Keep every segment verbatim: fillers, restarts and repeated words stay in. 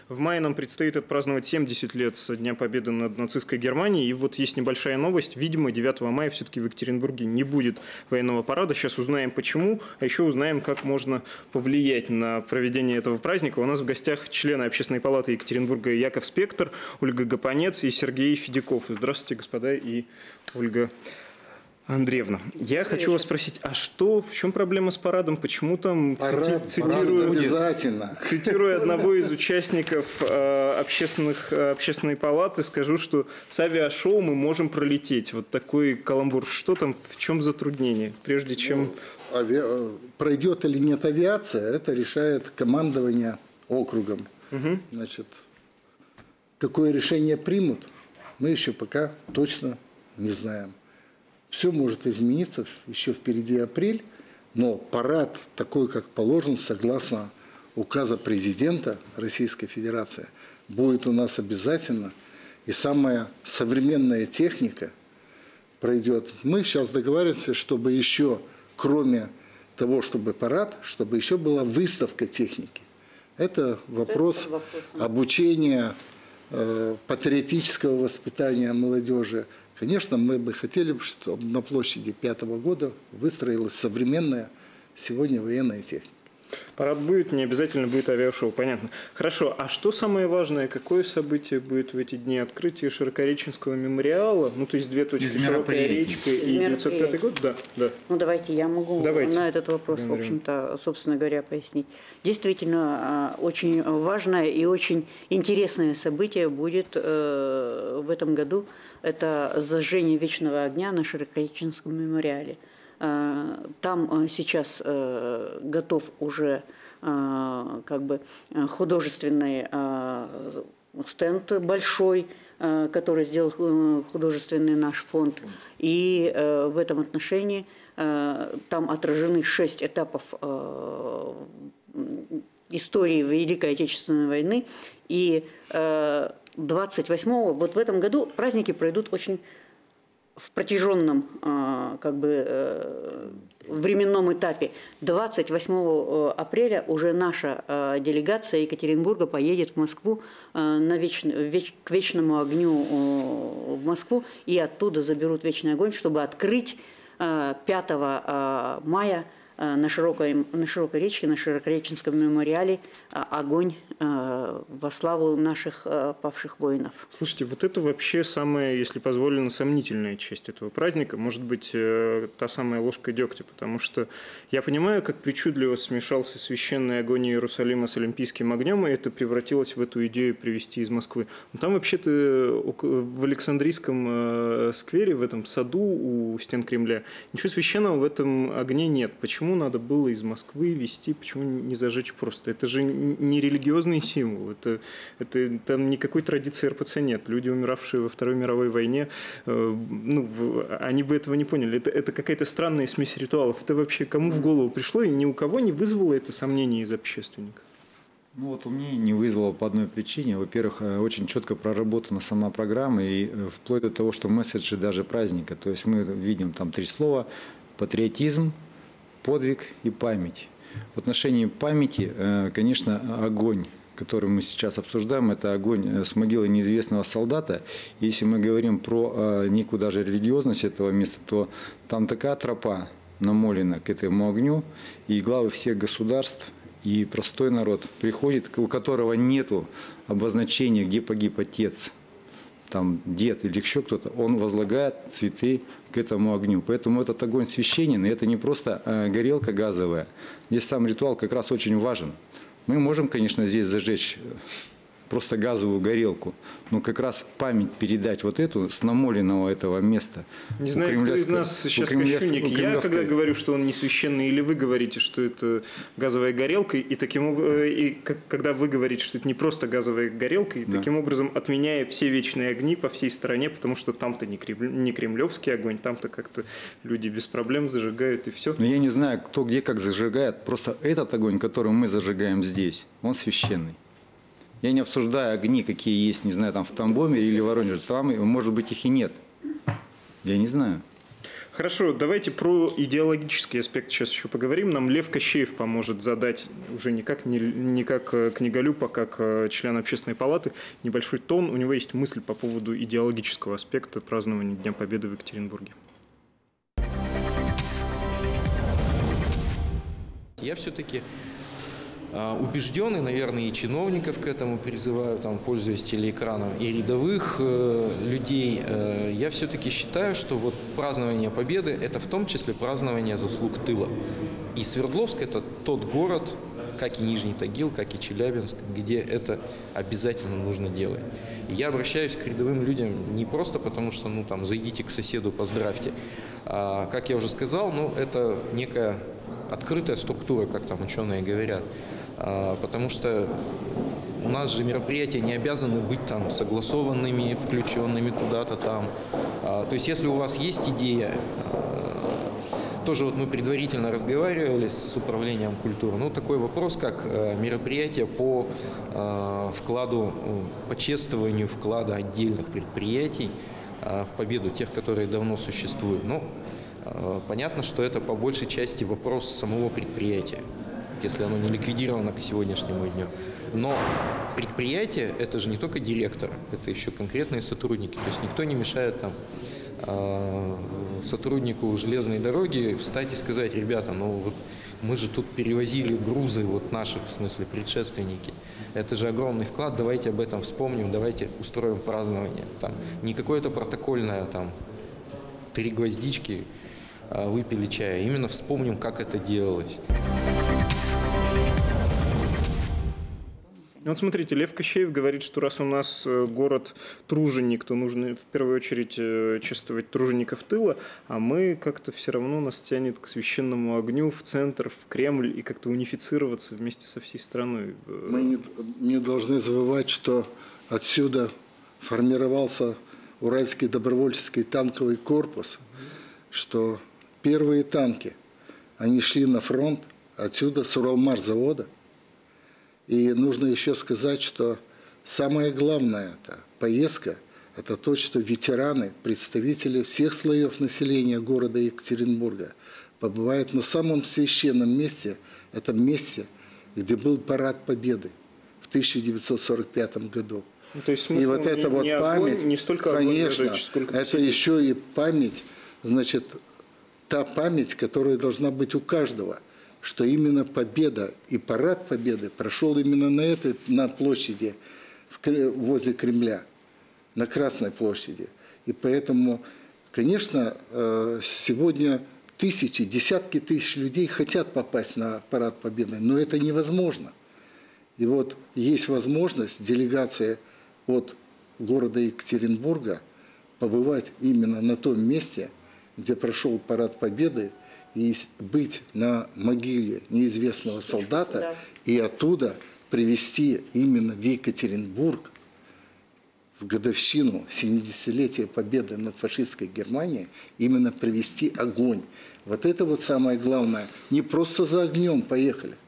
В мае нам предстоит отпраздновать семьдесят лет со Дня Победы над нацистской Германией. И вот есть небольшая новость. Видимо, девятого мая все-таки в Екатеринбурге не будет военного парада. Сейчас узнаем почему, а еще узнаем, как можно повлиять на проведение этого праздника. У нас в гостях члены Общественной палаты Екатеринбурга Яков Спектр, Ольга Гапонец и Сергей Федяков. Здравствуйте, господа, и Ольга Андреевна. Я Привет. хочу вас спросить, а что, в чем проблема с парадом? Почему там, Парад, цитирую, парад обязательно. цитируя одного из участников э, общественных, э, общественной палаты, скажу, что с авиашоу мы можем пролететь. Вот такой каламбур. Что там, в чем затруднение? Прежде чем... Ну, ави... Пройдет или нет авиация, это решает командование округом. Угу. Значит, какое решение примут, мы еще пока точно не знаем. Все может измениться, еще впереди апрель, но парад такой, как положен, согласно указа президента Российской Федерации, будет у нас обязательно. И самая современная техника пройдет. Мы сейчас договариваемся, чтобы еще, кроме того, чтобы парад, чтобы еще была выставка техники. Это вопрос, Это вопрос обучения, э, патриотического воспитания молодежи. Конечно, мы бы хотели, чтобы на площади пятого года выстроилась современная сегодня военная техника. Парад будет, не обязательно будет авиашоу, понятно. Хорошо, а что самое важное, какое событие будет в эти дни? Открытие Широкореченского мемориала, ну то есть две точки, Широкая речка и девятьсот пятый год? Да, да. Ну давайте, я могу давайте. на этот вопрос, в общем-то, собственно говоря, пояснить. Действительно, очень важное и очень интересное событие будет в этом году. Это зажжение вечного огня на Широкореченском мемориале. Там сейчас готов уже как бы художественный стенд большой, который сделал художественный наш фонд. И в этом отношении там отражены шесть этапов истории Великой Отечественной войны. И двадцать восьмого, вот в этом году праздники пройдут очень в протяженном как бы, временном этапе. двадцать восьмого апреля уже наша делегация Екатеринбурга поедет в Москву на веч... Веч... к вечному огню в Москву, и оттуда заберут вечный огонь, чтобы открыть пятого мая на широкой, на широкой речке, на Широкореченском мемориале огонь во славу наших павших воинов. Слушайте, вот это вообще самая, если позволено, сомнительная часть этого праздника. Может быть, та самая ложка дегтя, потому что я понимаю, как причудливо смешался священный огонь Иерусалима с олимпийским огнем, и это превратилось в эту идею привезти из Москвы. Но там вообще-то в Александрийском сквере, в этом саду у стен Кремля, ничего священного в этом огне нет. Почему надо было из Москвы везти, почему не зажечь просто? Это же не религиозный символ, это, это, там никакой традиции эр пэ цэ нет. Люди, умиравшие во Второй мировой войне, э, ну, они бы этого не поняли. Это, это какая-то странная смесь ритуалов. Это вообще кому в голову пришло, и ни у кого не вызвало это сомнение из общественников? Ну вот у меня не вызвало по одной причине. Во-первых, очень четко проработана сама программа, и вплоть до того, что месседжи даже праздника. То есть мы видим там три слова: патриотизм, подвиг и память. В отношении памяти, конечно, огонь, который мы сейчас обсуждаем, это огонь с могилы неизвестного солдата. Если мы говорим про некую даже религиозность этого места, то там такая тропа намолена к этому огню, и главы всех государств, и простой народ приходит, у которого нету обозначения, где погиб отец, там дед или еще кто-то, он возлагает цветы к этому огню. Поэтому этот огонь священен, и это не просто горелка газовая. Здесь сам ритуал как раз очень важен. Мы можем, конечно, здесь зажечь просто газовую горелку, но как раз память передать вот эту с намоленного этого места. Не знаю, кто из нас сейчас кощунник. Я, когда говорю, что он не священный, или вы говорите, что это газовая горелка, и таким и когда вы говорите, что это не просто газовая горелка, и да. таким образом отменяя все вечные огни по всей стране, потому что там-то не кремлевский огонь, там-то как-то люди без проблем зажигают, и все. Но я не знаю, кто где как зажигает, просто этот огонь, который мы зажигаем здесь, он священный. Я не обсуждаю огни, какие есть, не знаю, там в Тамбове или Воронеже. Там, может быть, их и нет. Я не знаю. Хорошо, давайте про идеологический аспект сейчас еще поговорим. Нам Лев Кощеев поможет задать уже не как, не, не как книголюб, а как член Общественной палаты небольшой тон. У него есть мысль по поводу идеологического аспекта празднования Дня Победы в Екатеринбурге. Я все-таки убежден, и, наверное, и чиновников к этому призываю, там, пользуясь телеэкраном, и рядовых э, людей. Э, я все-таки считаю, что вот празднование Победы – это в том числе празднование заслуг тыла. И Свердловск – это тот город, как и Нижний Тагил, как и Челябинск, где это обязательно нужно делать. И я обращаюсь к рядовым людям не просто потому, что, ну, там, зайдите к соседу, поздравьте. А, как я уже сказал, ну, это некая открытая структура, как там ученые говорят. Потому что у нас же мероприятия не обязаны быть там согласованными, включенными куда-то там. То есть, если у вас есть идея, тоже вот мы предварительно разговаривали с управлением культуры, ну, такой вопрос, как мероприятие по вкладу, по чествованию вклада отдельных предприятий в победу, тех, которые давно существуют. Ну, понятно, что это по большей части вопрос самого предприятия, если оно не ликвидировано к сегодняшнему дню. Но предприятие – это же не только директор, это еще конкретные сотрудники. То есть никто не мешает там сотруднику железной дороги встать и сказать: ребята, ну вот мы же тут перевозили грузы, вот наши, в смысле, предшественники. Это же огромный вклад, давайте об этом вспомним, давайте устроим празднование. Там не какое-то протокольное, там, три гвоздички, выпили чая. Именно вспомним, как это делалось. Вот смотрите, Лев Кощеев говорит, что раз у нас город труженик, то нужно в первую очередь чествовать тружеников тыла, а мы как-то все равно нас тянет к священному огню, в центр, в Кремль, и как-то унифицироваться вместе со всей страной. Мы не, не должны забывать, что отсюда формировался Уральский добровольческий танковый корпус, что первые танки, они шли на фронт отсюда, с Уралмаш-завода. И нужно еще сказать, что самое главное это поездка, это то, что ветераны, представители всех слоев населения города Екатеринбурга побывают на самом священном месте, это месте, где был парад Победы в тысяча девятьсот сорок пятом году. Ну, то есть и вот не, эта вот не память, огонь, не столько конечно, огонь, сколько это еще и память, значит, та память, которая должна быть у каждого, что именно победа и парад Победы прошел именно на этой, на площади в, возле Кремля, на Красной площади. И поэтому, конечно, сегодня тысячи, десятки тысяч людей хотят попасть на парад Победы, но это невозможно. И вот есть возможность делегации от города Екатеринбурга побывать именно на том месте, где прошел парад Победы, и быть на могиле неизвестного солдата, да, и оттуда привезти именно в Екатеринбург в годовщину семидесятилетия победы над фашистской Германией, именно привезти огонь. Вот это вот самое главное. Не просто за огнем поехали,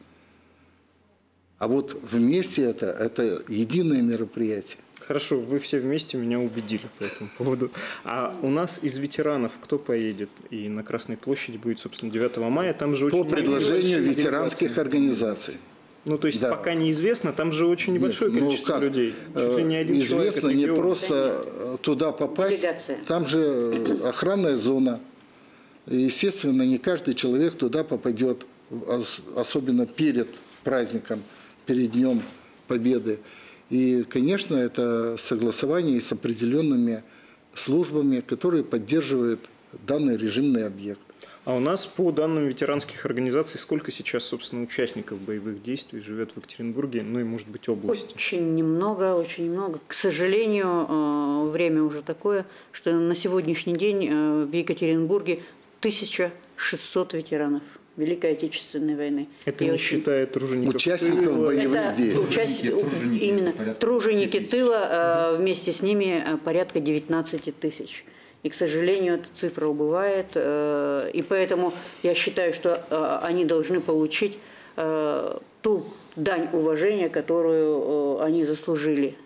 а вот вместе это, это единое мероприятие. Хорошо, вы все вместе меня убедили по этому поводу. А у нас из ветеранов кто поедет? И на Красной площади будет, собственно, девятого мая. Там же очень по предложению ветеранских организаций. Ну, то есть, да, пока неизвестно, там же очень небольшое Нет, количество ну, людей. Чуть ли не один Известно не просто туда попасть. Делегация. Там же охранная зона. И, естественно, не каждый человек туда попадет, особенно перед праздником, перед Днем Победы. И, конечно, это согласование с определенными службами, которые поддерживают данный режимный объект. А у нас по данным ветеранских организаций сколько сейчас, собственно, участников боевых действий живет в Екатеринбурге, ну и, может быть, области? Очень немного, очень немного. К сожалению, время уже такое, что на сегодняшний день в Екатеринбурге тысяча шестьсот ветеранов Великой Отечественной войны. Это и не очень... считая тружеников участников тыла. боевых Это действий. Участ... Труженики, именно труженики тыла, вместе с ними порядка девятнадцати тысяч. И, к сожалению, эта цифра убывает. И поэтому я считаю, что они должны получить ту дань уважения, которую они заслужили.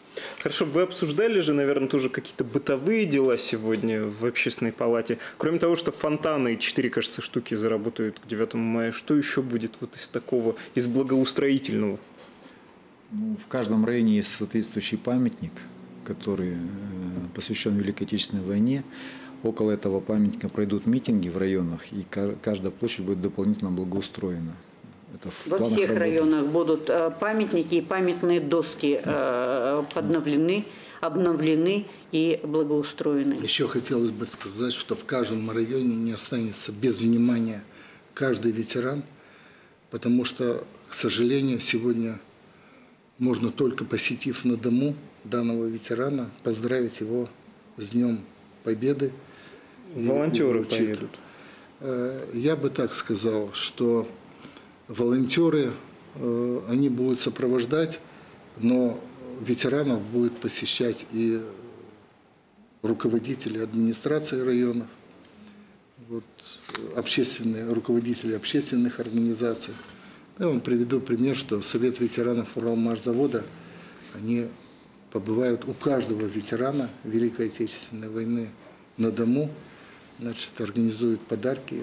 Хорошо, вы обсуждали же, наверное, тоже какие-то бытовые дела сегодня в общественной палате. Кроме того, что фонтаны, четыре, кажется, штуки заработают к девятому мая, что еще будет вот из такого, из благоустроительного? Ну, в каждом районе есть соответствующий памятник, который посвящен Великой Отечественной войне. Около этого памятника пройдут митинги в районах, и каждая площадь будет дополнительно благоустроена. Это Во всех работы. районах будут памятники и памятные доски подновлены, обновлены и благоустроены. Еще хотелось бы сказать, что в каждом районе не останется без внимания каждый ветеран, потому что, к сожалению, сегодня можно только посетив на дому данного ветерана, поздравить его с Днем Победы. Волонтеры поедут. Я бы так сказал, что волонтеры, они будут сопровождать, но ветеранов будут посещать и руководители администрации районов, вот, общественные, руководители общественных организаций. Я вам приведу пример, что Совет ветеранов Уралмашзавода, они побывают у каждого ветерана Великой Отечественной войны на дому, значит, организуют подарки.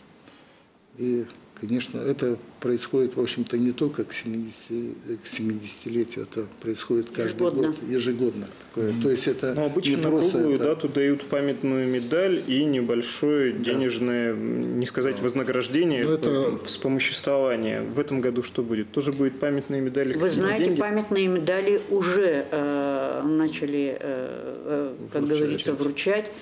И, конечно, это происходит, в общем-то, не только к семидесятилетию, это происходит каждый ежегодно. год, ежегодно. Такое. Mm-hmm. То есть это Но обычно на круглую это... дату дают памятную медаль и небольшое денежное, да. не сказать да. вознаграждение, это... вспомоществование. В этом году что будет? Тоже будет памятные медали? Вы знаете, деньги? Памятные медали уже э, начали, э, как вручать. говорится, вручать.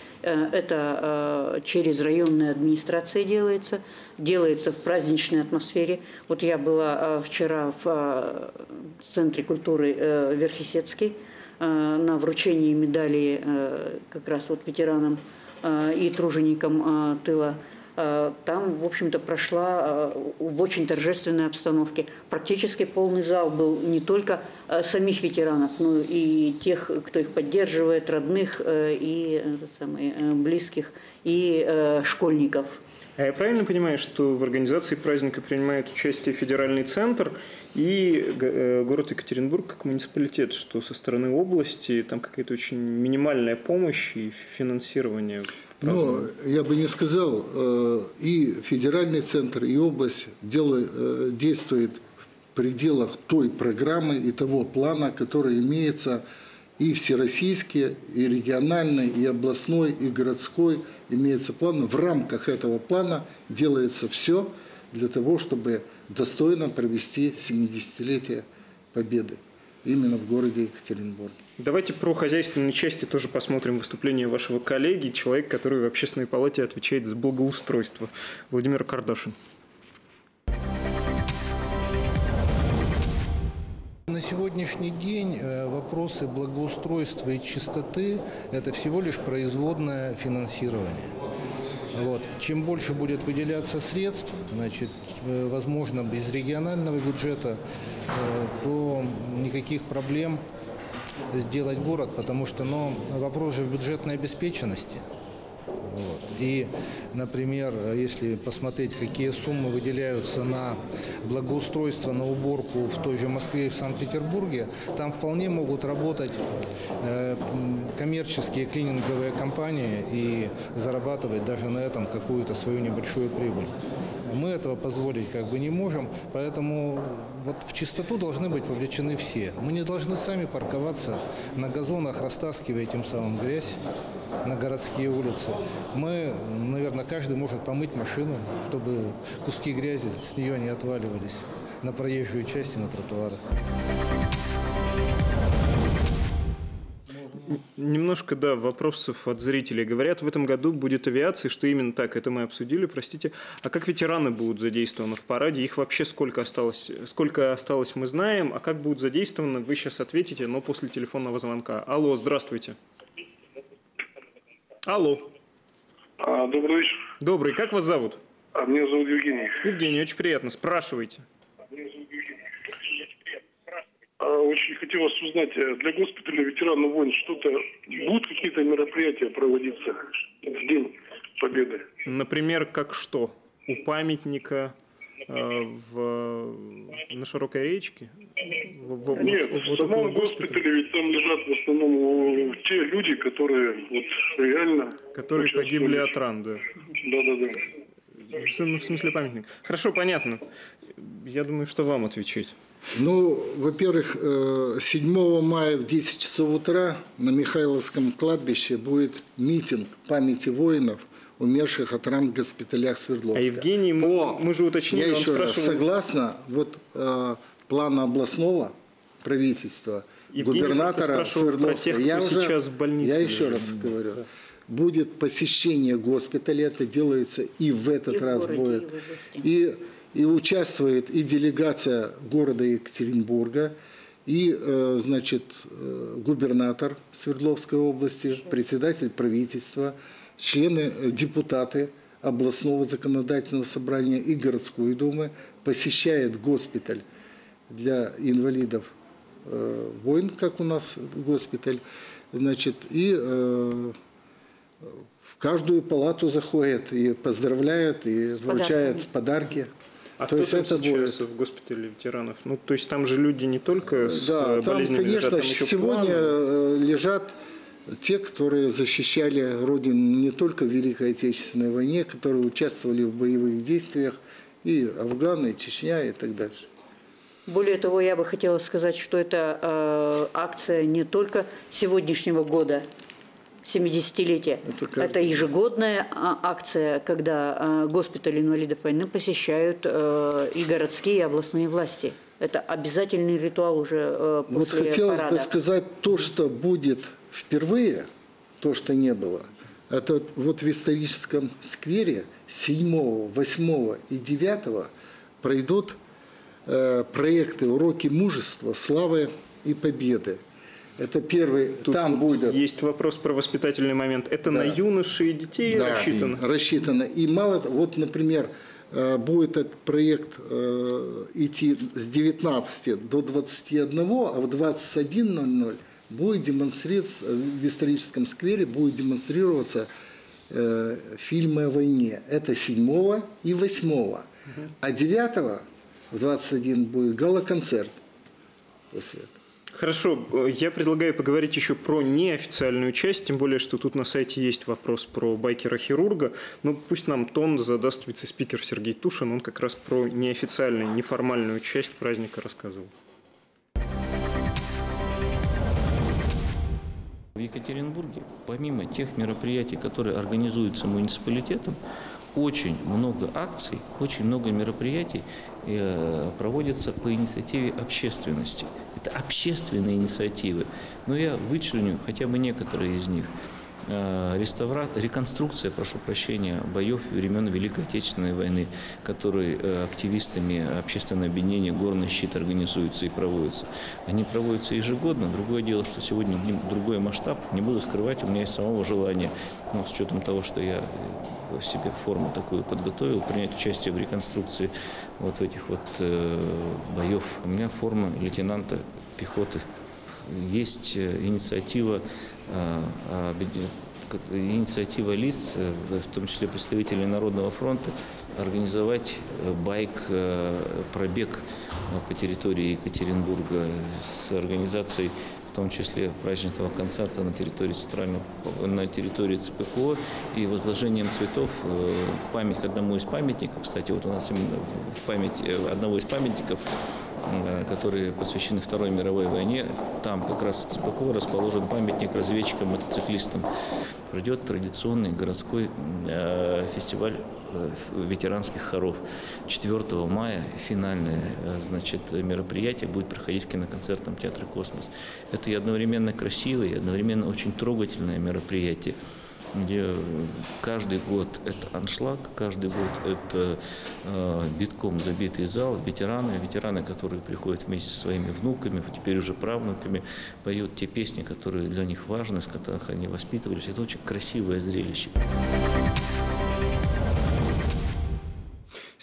Это через районные администрации делается, делается в праздничной атмосфере. Вот я была вчера в Центре культуры Верхесецкий на вручении медалей как раз вот ветеранам и труженикам тыла. Там, в общем-то, прошла в очень торжественной обстановке. Практически полный зал был не только самих ветеранов, но и тех, кто их поддерживает, родных и самые, близких, и школьников. А я правильно понимаю, что в организации праздника принимает участие федеральный центр и город Екатеринбург как муниципалитет, что со стороны области там какая-то очень минимальная помощь и финансирование? Но я бы не сказал, и федеральный центр, и область делает, действует в пределах той программы и того плана, который имеется и всероссийский, и региональный, и областной, и городской, имеется план. В рамках этого плана делается все для того, чтобы достойно провести семидесятилетие Победы именно в городе Екатеринбурге. Давайте про хозяйственные части тоже посмотрим выступление вашего коллеги, человек, который в общественной палате отвечает за благоустройство. Владимир Кардашин. На сегодняшний день вопросы благоустройства и чистоты – это всего лишь производное финансирование. Вот. Чем больше будет выделяться средств, значит, возможно, без регионального бюджета, то никаких проблем сделать город, потому что ну, вопрос же в бюджетной обеспеченности. Вот. И, например, если посмотреть, какие суммы выделяются на благоустройство, на уборку в той же Москве и в Санкт-Петербурге, там вполне могут работать э, коммерческие клининговые компании и зарабатывать даже на этом какую-то свою небольшую прибыль. Мы этого позволить как бы не можем, поэтому вот в чистоту должны быть вовлечены все. Мы не должны сами парковаться на газонах, растаскивая тем самым грязь на городские улицы. Мы, наверное, каждый может помыть машину, чтобы куски грязи с нее не отваливались на проезжую часть и на тротуары. Немножко, да, вопросов от зрителей. Говорят, в этом году будет авиация, что именно так, это мы обсудили, простите. А как ветераны будут задействованы в параде? Их вообще сколько осталось? Сколько осталось, мы знаем. А как будут задействованы, вы сейчас ответите, но после телефонного звонка. Алло, здравствуйте. Алло. А, добрый вечер. Добрый. Как вас зовут? А, меня зовут Евгений. Евгений, очень приятно. Спрашивайте. Очень хотелось узнать, для госпиталя ветеранов войн что-то, будут какие-то мероприятия проводиться в День Победы? Например, как что? У памятника э, в, на Широкой речке? В, Нет, вот, в вот самом госпитале ведь там лежат в основном те люди, которые вот реально... Которые погибли от ран, да. Да-да-да. В, в смысле памятник. Хорошо, понятно. Я думаю, что вам отвечать. Ну, во-первых, седьмого мая в десять часов утра на Михайловском кладбище будет митинг памяти воинов, умерших от ран в госпиталях Свердловска. А Евгений, мы, По, мы же уточнили, я он еще раз, спрашивал... согласно вот, э, плана областного правительства, Евгений губернатора Свердловска, тех, я, уже, сейчас в больнице я еще лежит. раз говорю, будет посещение госпиталя, это делается и в этот и в раз городе, будет. И, в области. и, и участвует и делегация города Екатеринбурга, и, э, значит, э, губернатор Свердловской области, председатель правительства, члены, э, депутаты областного законодательного собрания и городской думы посещают госпиталь для инвалидов э, войн, как у нас госпиталь, значит, и э, в каждую палату заходят и поздравляют, и С вручают подарками. подарки. А то кто есть там это сейчас будет. в госпитале ветеранов? Ну, то есть там же люди не только с Да, там, болезнями конечно, лежат, там еще сегодня планово. лежат те, которые защищали Родину не только в Великой Отечественной войне, которые участвовали в боевых действиях, и Афганы, и Чечня, и так дальше. Более того, я бы хотела сказать, что это э, акция не только сегодняшнего года, семидесятилетия. Это Это, каждый ежегодная а, акция, когда э, госпитали инвалидов войны посещают э, и городские, и областные власти. Это обязательный ритуал уже э, после Вот хотелось парада. бы сказать то, что будет впервые, то, что не было. Это вот в историческом сквере седьмого, восьмого и девятого пройдут э, проекты «Уроки мужества, славы и победы». Это первый, Тут там будет... Есть вопрос про воспитательный момент. Это Да. на юношей и детей Да, рассчитано? рассчитано. И мало того, вот, например, э, будет этот проект э, идти с девятнадцати до двадцати одного, а в двадцать один ноль ноль будет демонстрироваться, в историческом сквере будет демонстрироваться э, фильмы о войне. Это седьмого и восьмого. Угу. А девятого в двадцать один будет гала-концерт после этого. Хорошо, я предлагаю поговорить еще про неофициальную часть, тем более, что тут на сайте есть вопрос про байкера-хирурга. Ну, пусть нам тон задаст вице-спикер Сергей Тушин, он как раз про неофициальную, неформальную часть праздника рассказывал. В Екатеринбурге, помимо тех мероприятий, которые организуются муниципалитетом, очень много акций, очень много мероприятий э, проводятся по инициативе общественности. Это общественные инициативы, но я вычленю хотя бы некоторые из них. Э, реставра... Реконструкция, прошу прощения, боев времен Великой Отечественной войны, которые э, активистами общественного объединения «Горный щит» организуются и проводятся. Они проводятся ежегодно. Другое дело, что сегодня другой масштаб. Не буду скрывать, у меня есть самого желание, ну, с учетом того, что я себе форму такую подготовил, принять участие в реконструкции вот этих вот э, боев. У меня форма лейтенанта пехоты. Есть инициатива, э, инициатива лиц, в том числе представителей Народного фронта, организовать байк-пробег по территории Екатеринбурга с организацией, в том числе праздничного концерта на территории центрального, на территории ЦПКО и возложением цветов к памяти, к одному из памятников. Кстати, вот у нас именно в память одного из памятников, которые посвящены Второй мировой войне, там как раз в ЦПКО расположен памятник разведчикам-мотоциклистам. Пройдет традиционный городской э, фестиваль э, ветеранских хоров. четвёртого мая финальное э, значит, мероприятие будет проходить в киноконцертном театре «Космос». Это и одновременно красивое, и одновременно очень трогательное мероприятие, где каждый год это аншлаг, каждый год это э, битком забитый зал, ветераны, ветераны, которые приходят вместе со своими внуками, теперь уже правнуками, поют те песни, которые для них важны, с которых они воспитывались. Это очень красивое зрелище.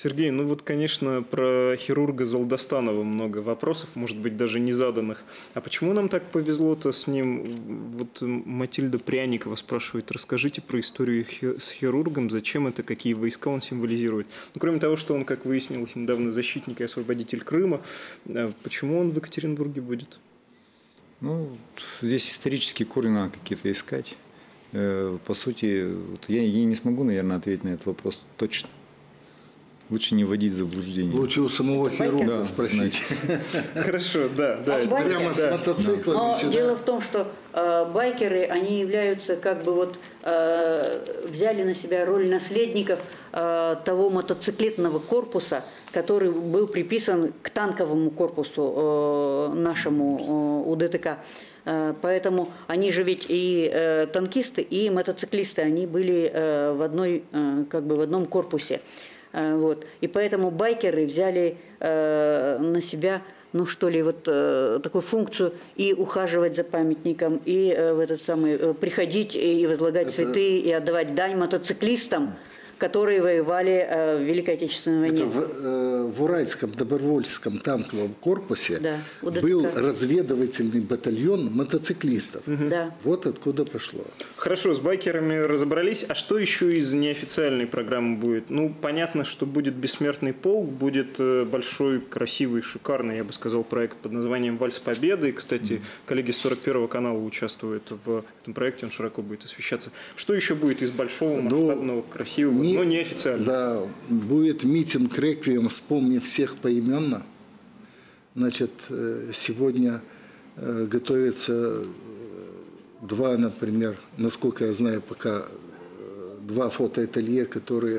Сергей, ну вот, конечно, про хирурга Залдостанова много вопросов, может быть, даже не заданных. А почему нам так повезло-то с ним? Вот Матильда Пряникова спрашивает, расскажите про историю с хирургом, зачем это, какие войска он символизирует. Ну, кроме того, что он, как выяснилось недавно, защитник и освободитель Крыма, почему он в Екатеринбурге будет? Ну, здесь исторические корни надо какие-то искать. По сути, я, я не смогу, наверное, ответить на этот вопрос точно. Лучше не вводить в заблуждение. Лучше у самого хирурга да, спросить. Хорошо, да. да. Прямо с мотоциклами Но сюда. дело в том, что э, байкеры, они являются как бы вот, э, взяли на себя роль наследников э, того мотоциклетного корпуса, который был приписан к танковому корпусу э, нашему э, УДТК. Э, поэтому они же ведь и э, танкисты, и мотоциклисты, они были э, в, одной, э, как бы в одном корпусе. Вот. И поэтому байкеры взяли э, на себя, ну что ли, вот э, такую функцию и ухаживать за памятником, и э, в этот самый, э, приходить и возлагать Это... цветы, и отдавать дань мотоциклистам, которые воевали э, в Великой Отечественной войне. Это в, э, в Уральском добровольческом танковом корпусе да, был разведывательный батальон мотоциклистов. Угу. Да. Вот откуда пошло. Хорошо, с байкерами разобрались. А что еще из неофициальной программы будет? Ну, понятно, что будет бессмертный полк, будет большой, красивый, шикарный, я бы сказал, проект под названием «Вальс Победы». И, кстати, mm. коллеги с сорок первого канала участвуют в этом проекте, он широко будет освещаться. Что еще будет из большого, масштабного, красивого? Но неофициально. Да, будет митинг «Реквием», вспомни всех поименно. Значит, сегодня готовится два, например, насколько я знаю, пока два фотоателье, которые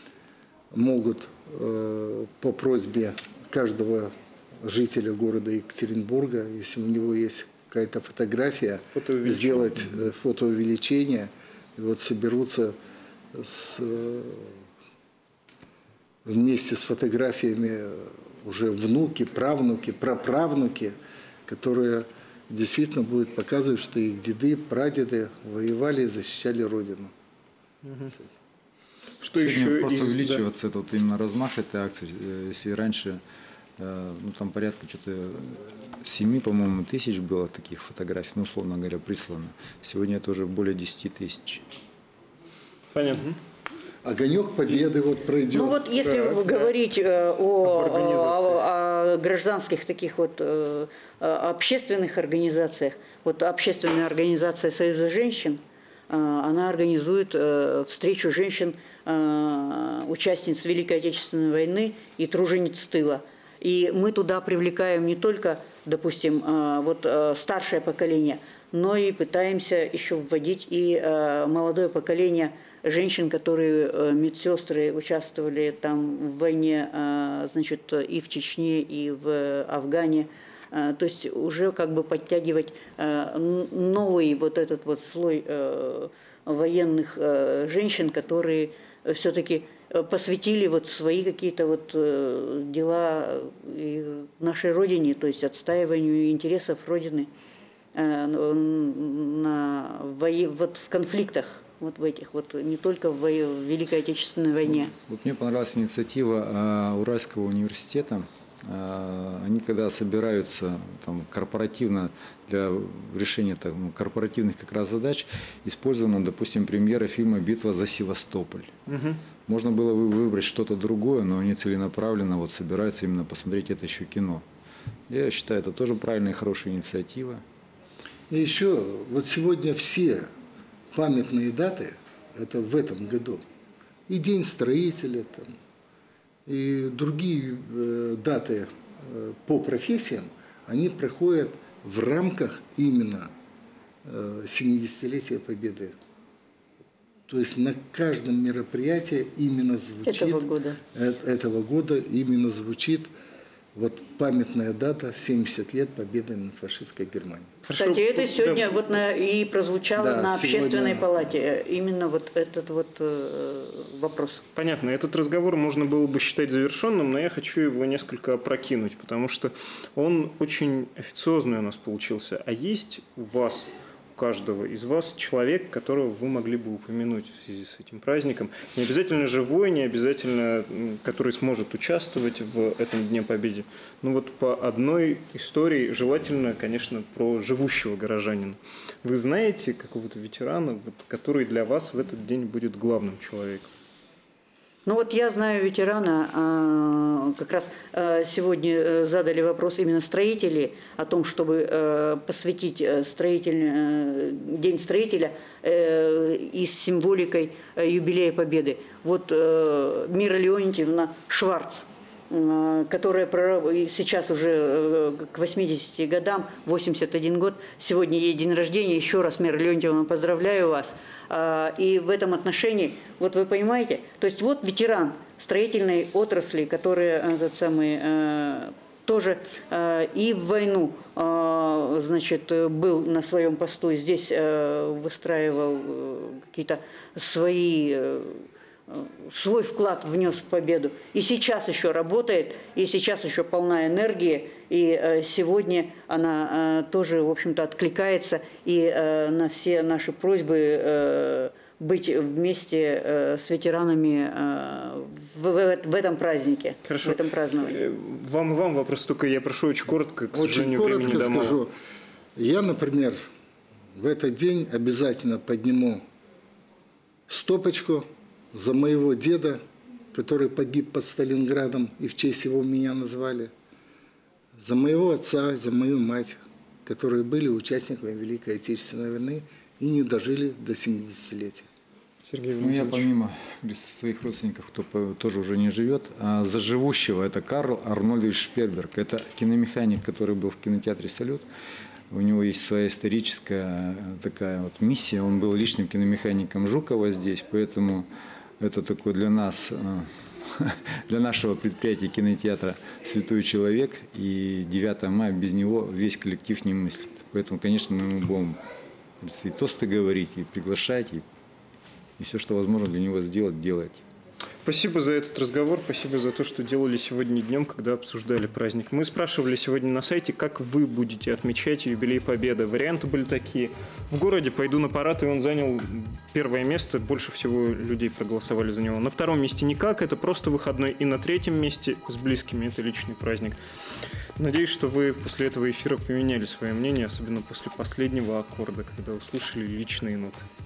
могут по просьбе каждого жителя города Екатеринбурга, если у него есть какая-то фотография, сделать фотоувеличение, и вот соберутся С, вместе с фотографиями уже внуки, правнуки, праправнуки, которые действительно будут показывать, что их деды, прадеды воевали и защищали Родину. Угу. Что Сегодня еще просто из... увеличиваться да. этот именно размах этой акции. Если раньше ну, там порядка что-то семи, по-моему, тысяч было таких фотографий, ну, условно говоря, прислано. Сегодня это уже более десяти тысяч. Понятно. Огонек Победы вот пройдет. Ну вот если да, говорить да. о, о, о гражданских таких вот о общественных организациях, вот общественная организация Союза женщин, она организует встречу женщин, участниц Великой Отечественной войны и тружениц тыла. И мы туда привлекаем не только, допустим, вот старшее поколение, но и пытаемся еще вводить и молодое поколение женщин, которые медсестры участвовали там в войне, значит, и в Чечне, и в Афгане. То есть уже как бы подтягивать новый вот этот вот слой военных женщин, которые все-таки посвятили вот свои какие-то вот дела нашей Родине, то есть отстаиванию интересов Родины на, вот в конфликтах. Вот в этих вот, не только в Великой Отечественной войне. Вот мне понравилась инициатива Уральского университета. Они когда собираются там, корпоративно для решения там, корпоративных как раз задач, использована, допустим, премьера фильма «Битва за Севастополь». Угу. Можно было выбрать что-то другое, но они целенаправленно вот собираются именно посмотреть это еще кино. Я считаю, это тоже правильная и хорошая инициатива. И еще, вот сегодня все памятные даты, это в этом году, и День строителя, там, и другие э, даты э, по профессиям, они проходят в рамках именно э, семидесятилетия Победы. То есть на каждом мероприятии именно звучит... Этого года. Э, этого года именно звучит вот памятная дата семьдесят лет победы над фашистской Германией. Кстати, Хорошо. это сегодня да. вот на, и прозвучало да, на общественной сегодня... палате. Именно вот этот вот э, вопрос. Понятно. Этот разговор можно было бы считать завершенным, но я хочу его несколько опрокинуть, потому что он очень официозный у нас получился. А есть у вас, каждого из вас человек, которого вы могли бы упомянуть в связи с этим праздником. Не обязательно живой, не обязательно который сможет участвовать в этом Дне Победы. Ну вот по одной истории, желательно, конечно, про живущего горожанина. Вы знаете какого-то ветерана, вот, который для вас в этот день будет главным человеком? Ну вот я знаю ветерана, как раз сегодня задали вопрос именно строители о том, чтобы посвятить строитель, День строителя и с символикой юбилея Победы. Вот Мира Леонтьевна Шварц, которая сейчас уже к восьмидесяти годам, восемьдесят один год, сегодня ей день рождения. Еще раз, Мира Леонтьевна, поздравляю вас. И в этом отношении, вот вы понимаете, то есть вот ветеран строительной отрасли, который этот самый, тоже и в войну, значит, был на своем посту, здесь выстраивал какие-то свои... свой вклад внес в победу. И сейчас еще работает, и сейчас еще полна энергии, и сегодня она тоже, в общем-то, откликается и на все наши просьбы быть вместе с ветеранами в этом празднике, Хорошо. в этом праздновании. Вам и вам вопрос, только я прошу очень коротко, к Очень коротко скажу. Я, например, в этот день обязательно подниму стопочку за моего деда, который погиб под Сталинградом, и в честь его меня назвали, за моего отца, за мою мать, которые были участниками Великой Отечественной войны и не дожили до семидесятилетия. Сергей ну, я помимо своих родственников, кто тоже уже не живет, а за живущего, это Карл Арнольдович Шперберг. Это киномеханик, который был в кинотеатре «Салют». У него есть своя историческая такая вот миссия. Он был личным киномехаником Жукова здесь, поэтому это такой для нас, для нашего предприятия кинотеатра святой человек. И девятого мая без него весь коллектив не мыслит. Поэтому, конечно, мы ему будем и тосты говорить, и приглашать, и, и все, что возможно для него сделать, делать. Спасибо за этот разговор, спасибо за то, что делали сегодня днем, когда обсуждали праздник. Мы спрашивали сегодня на сайте, как вы будете отмечать юбилей Победы. Варианты были такие. В городе пойду на парад, и он занял первое место. Больше всего людей проголосовали за него. На втором месте никак, это просто выходной. И на третьем месте с близкими, это личный праздник. Надеюсь, что вы после этого эфира поменяли свое мнение, особенно после последнего аккорда, когда услышали личные ноты.